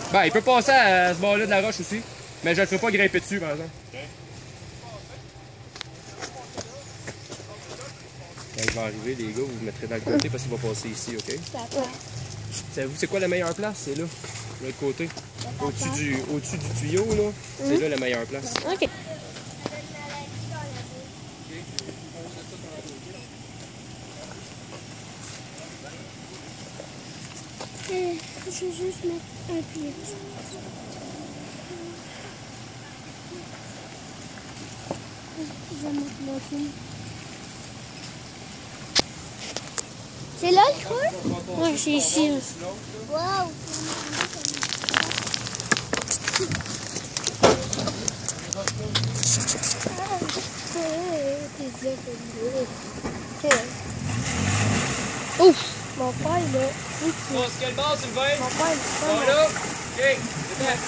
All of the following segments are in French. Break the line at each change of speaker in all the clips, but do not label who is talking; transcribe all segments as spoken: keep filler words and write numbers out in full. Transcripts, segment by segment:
Ben, il peut passer à ce bord-là de la roche aussi. Mais je le ferai pas grimper dessus, par exemple. Okay. Quand il va arriver, les gars, vous vous mettrez dans le côté parce qu'il va passer ici, OK?
D'accord.
Savez-vous c'est quoi la meilleure place? C'est là, de l'autre côté. Au-dessus du, au-dessus du tuyau, là. C'est mmh. là la meilleure place.
OK. Euh, je vais juste mettre un pied. Je vais mettre mon film. C'est là le creux? Oui, c'est ici. Waouh! Ouf! Mon père, il est...
Bon, c'est quel bord, Sylvain?
Mon père, il est...
Bon, là? OK, c'est fait.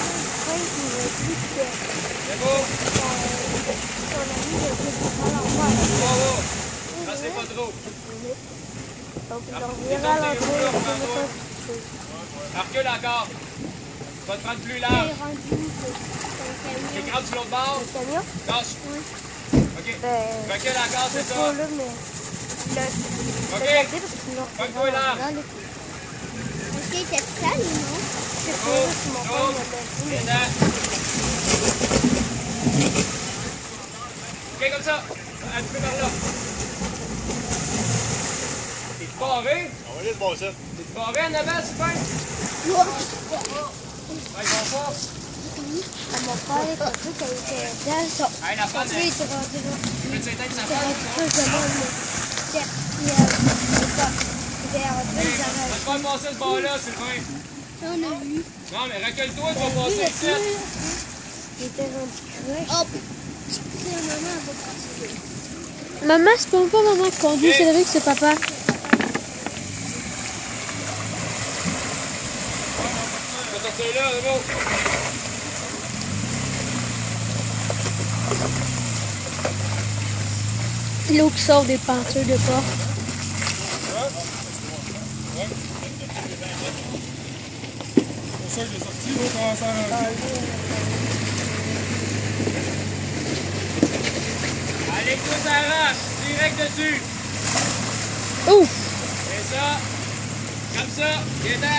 C'est beau?
Son ami, il a fait du mal en bas.
Wow, wow. Là, c'est pas trop.
Donc, on verra l'entrée.
Recule encore. Tu vas te prendre plus large. C'est grave sur l'autre bord.
Le camion?
Lâche.
Oui.
OK. Ben, recule encore, c'est ça.
Pas là, mais...
OK. Prends-toi large.
Est-ce qu'il était sale ou non? Je sais pas si mon père m'avait dit.
OK, comme ça. Un petit peu par là. T'es barré?
On va aller de bon ça.
T'es barré en avant, Sylvain?
Non.
Ouais, ils vont pas.
Mon père, il a cru qu'elle était dans son...
Hey, la femme,
il était rendu là.
tu veux-tu éteindre sa
Il était
femme?
rendu proche de moi, mais... Il était rendu
Tu vas pas passer ce bord-là, Sylvain.
on a vu.
Non, mais recule-toi, tu vas passer ici.
Il était rendu crush. Hop! Maman va passer. Maman, c'est pas pas maman qui conduit, c'est vrai que c'est papa.
On va sortir là, c'est beau.
L'eau qui sort des peintures de porte.
C'est ça que j'ai sorti, l'eau commence à rentrer.
Allez, tous à la roche, direct dessus.
Ouf!
C'est ça. Comme ça, viens-t'en.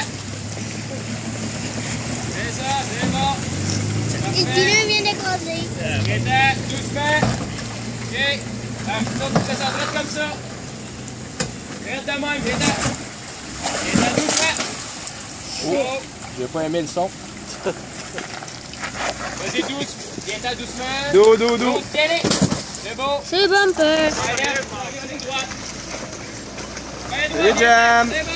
C'est ça, c'est bon.
Le pneu vient d'écraser.
Viens-t'en, doucement. OK. Alors, tu te laisses en droite comme ça. Reste de même, viens-t'en. Viens-t'en doucement. Oh.
J'ai pas aimé le son.
Vas-y, douce. Viens-t'en doucement.
Do, do, do.
Tiens-les. C'est beau.
C'est bumper.
Allez, allez, droite. Allez, droite.
Salut, Jam.
C'est bon.